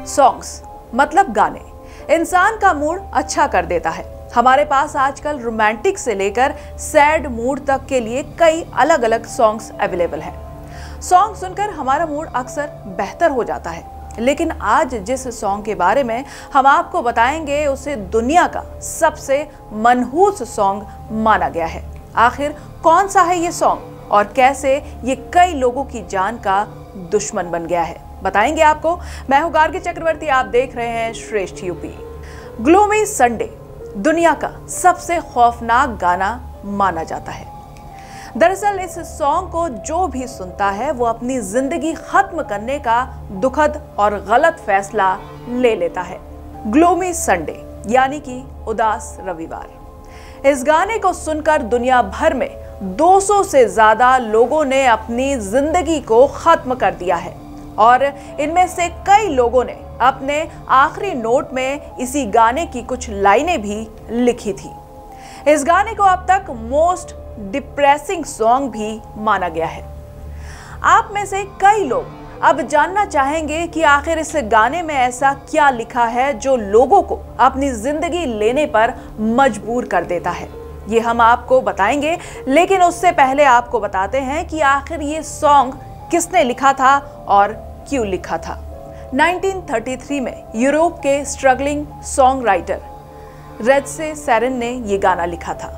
Songs मतलब गाने इंसान का मूड अच्छा कर देता है। हमारे पास आजकल रोमांटिक से लेकर सैड मूड तक के लिए कई अलग अलग सॉन्ग्स अवेलेबल हैं। सॉन्ग सुनकर हमारा मूड अक्सर बेहतर हो जाता है, लेकिन आज जिस सॉन्ग के बारे में हम आपको बताएंगे उसे दुनिया का सबसे मनहूस सॉन्ग माना गया है। आखिर कौन सा है ये सॉन्ग और कैसे ये कई लोगों की जान का दुश्मन बन गया है, बताएंगे आपको। मैं हूं गार्गी चक्रवर्ती, आप देख रहे हैं श्रेष्ठ यूपी। ग्लूमी संडे दुनिया का सबसे खौफनाक गाना माना जाता है। दरअसल इस सॉन्ग को जो भी सुनता है वो अपनी जिंदगी खत्म करने का दुखद और गलत फैसला ले लेता है। ग्लूमी संडे यानी कि उदास रविवार। इस गाने को सुनकर दुनिया भर में 200 से ज्यादा लोगों ने अपनी जिंदगी को खत्म कर दिया है और इनमें से कई लोगों ने अपने आखिरी नोट में इसी गाने की कुछ लाइनें भी लिखी थी। इस गाने को अब तक मोस्ट डिप्रेसिंग सॉन्ग भी माना गया है। आप में से कई लोग अब जानना चाहेंगे कि आखिर इस गाने में ऐसा क्या लिखा है जो लोगों को अपनी जिंदगी लेने पर मजबूर कर देता है। ये हम आपको बताएंगे, लेकिन उससे पहले आपको बताते हैं कि आखिर ये सॉन्ग किसने लिखा था और क्यों लिखा था। 1933 में यूरोप के struggling song writer Rezso Seress ने ये गाना लिखा था।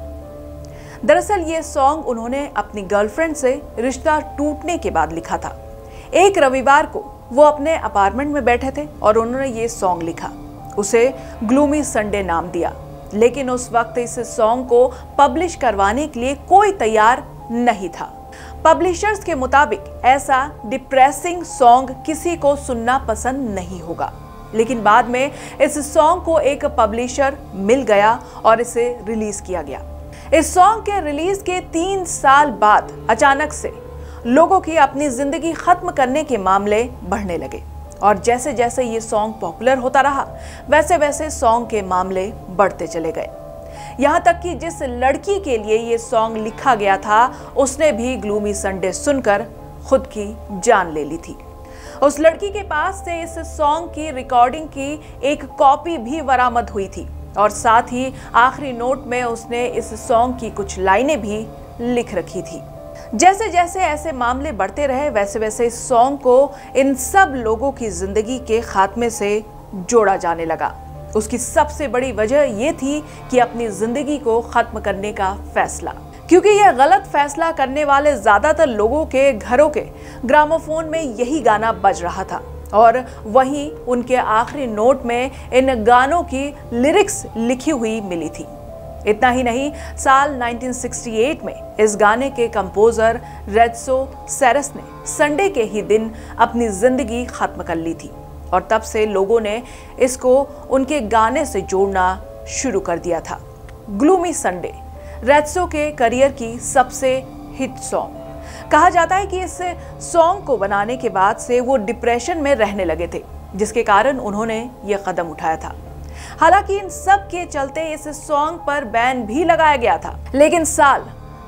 दरअसल ये सॉन्ग उन्होंने अपनी गर्लफ्रेंड से रिश्ता टूटने के बाद लिखा था। एक रविवार को वो अपने अपार्टमेंट में बैठे थे और उन्होंने ये सॉन्ग लिखा। उसे ग्लूमी संडे नाम दिया, लेकिन उस वक्त इस सॉन्ग को पब्लिश करवाने के लिए कोई तैयार नहीं था। पब्लिशर्स के मुताबिक ऐसा डिप्रेसिंग सॉन्ग किसी को सुनना पसंद नहीं होगा, लेकिन बाद में इस सॉन्ग को एक पब्लिशर मिल गया और इसे रिलीज किया गया। इस सॉन्ग के रिलीज के 3 साल बाद अचानक से लोगों की अपनी जिंदगी खत्म करने के मामले बढ़ने लगे और जैसे जैसे ये सॉन्ग पॉपुलर होता रहा वैसे वैसे सॉन्ग के मामले बढ़ते चले गए। यहाँ तक कि जिस लड़की के लिए ये सॉन्ग लिखा गया था उसने भी ग्लूमी संडे सुनकर खुद की जान ले ली थी। उस लड़की के पास से इस सॉन्ग की रिकॉर्डिंग की एक कॉपी भी बरामद हुई थी और साथ ही आखिरी नोट में उसने इस सॉन्ग की कुछ लाइनें भी लिख रखी थी। जैसे जैसे ऐसे मामले बढ़ते रहे वैसे वैसे इस सॉन्ग को इन सब लोगों की जिंदगी के खात्मे से जोड़ा जाने लगा। उसकी सबसे बड़ी वजह यह थी कि अपनी जिंदगी को खत्म करने का फैसला, क्योंकि यह गलत फैसला करने वाले ज्यादातर लोगों के घरों के ग्रामोफोन में यही गाना बज रहा था और वहीं उनके आखिरी नोट में इन गानों की लिरिक्स लिखी हुई मिली थी। इतना ही नहीं, साल 1968 में इस गाने के कंपोजर रेत्से सेरेन ने संडे के ही दिन अपनी जिंदगी खत्म कर ली थी और तब से लोगों ने इसको उनके गाने से जोड़ना शुरू कर दिया था। ग्लूमी संडे रेत्से के करियर की सबसे हिट सॉन्ग। कहा जाता है कि इस सॉन्ग को बनाने के बाद से वो डिप्रेशन में रहने लगे थे, जिसके कारण उन्होंने ये कदम उठाया था। हालांकि इन सब के चलते इस सॉन्ग पर बैन भी लगाया गया था, लेकिन साल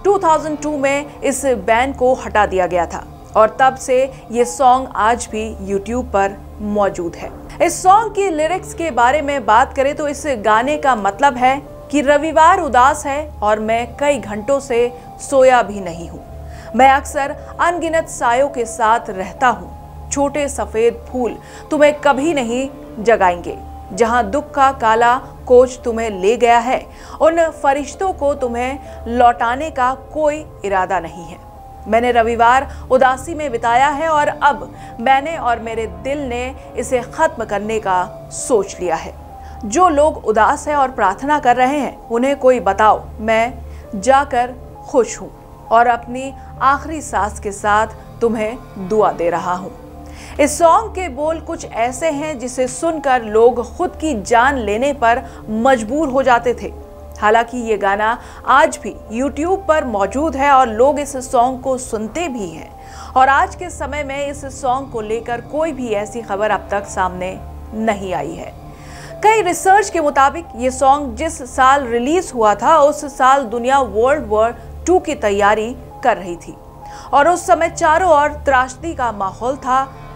2002 में इस बैन को हटा दिया गया था और तब से ये सॉन्ग आज भी YouTube पर मौजूद है। इस सॉन्ग की लिरिक्स के बारे में बात करें तो इस गाने का मतलब है कि रविवार उदास है और मैं कई घंटों से सोया भी नहीं हूँ। मैं अक्सर अनगिनत सायों के साथ रहता हूँ। छोटे सफेद फूल तुम्हें कभी नहीं जगाएंगे। जहाँ दुख का काला कोच तुम्हें ले गया है, उन फरिश्तों को तुम्हें लौटाने का कोई इरादा नहीं है। मैंने रविवार उदासी में बिताया है और अब मैंने और मेरे दिल ने इसे खत्म करने का सोच लिया है। जो लोग उदास हैं और प्रार्थना कर रहे हैं उन्हें कोई बताओ, मैं जाकर खुश हूँ और अपनी आखिरी सांस के साथ तुम्हें दुआ दे रहा हूँ। इस सॉन्ग के बोल कुछ ऐसे हैं जिसे सुनकर लोग खुद की जान लेने पर मजबूर हो जाते थे। हालांकि ये गाना आज भी YouTube पर मौजूद है और लोग इस सॉन्ग को सुनते भी हैं और आज के समय में इस सॉन्ग को लेकर कोई भी ऐसी खबर अब तक सामने नहीं आई है। कई रिसर्च के मुताबिक ये सॉन्ग जिस साल रिलीज हुआ था उस साल दुनिया वर्ल्ड वॉर 2 की तैयारी कर रही थी और उस समय चारों ओर त्रासदी का माहौल था।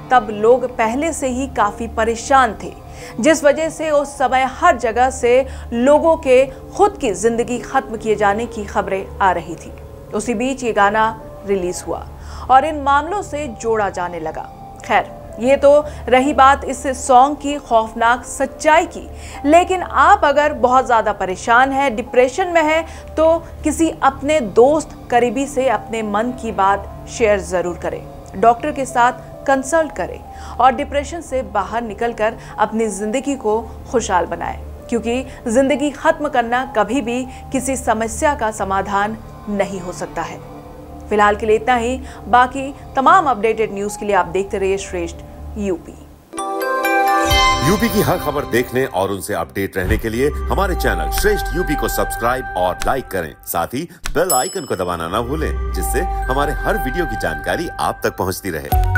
तब लोग पहले से ही काफी परेशान थे, जिस वजह से उस समय हर जगह से लोगों के खुद की जिंदगी खत्म किए जाने की खबरें आ रही थी। उसी बीच ये गाना रिलीज हुआ और इन मामलों से जोड़ा जाने लगा। खैर, ये तो रही बात इस सॉन्ग की खौफनाक सच्चाई की, लेकिन आप अगर बहुत ज़्यादा परेशान हैं, डिप्रेशन में हैं, तो किसी अपने दोस्त करीबी से अपने मन की बात शेयर ज़रूर करें। डॉक्टर के साथ कंसल्ट करें और डिप्रेशन से बाहर निकलकर अपनी ज़िंदगी को खुशहाल बनाएं, क्योंकि ज़िंदगी खत्म करना कभी भी किसी समस्या का समाधान नहीं हो सकता है। फिलहाल के लिए इतना ही। बाकी तमाम अपडेटेड न्यूज़ के लिए आप देखते रहिए श्रेष्ठ यूपी। यूपी की हर खबर देखने और उनसे अपडेट रहने के लिए हमारे चैनल श्रेष्ठ यूपी को सब्सक्राइब और लाइक करें। साथ ही बेल आइकन को दबाना ना भूलें, जिससे हमारे हर वीडियो की जानकारी आप तक पहुंचती रहे।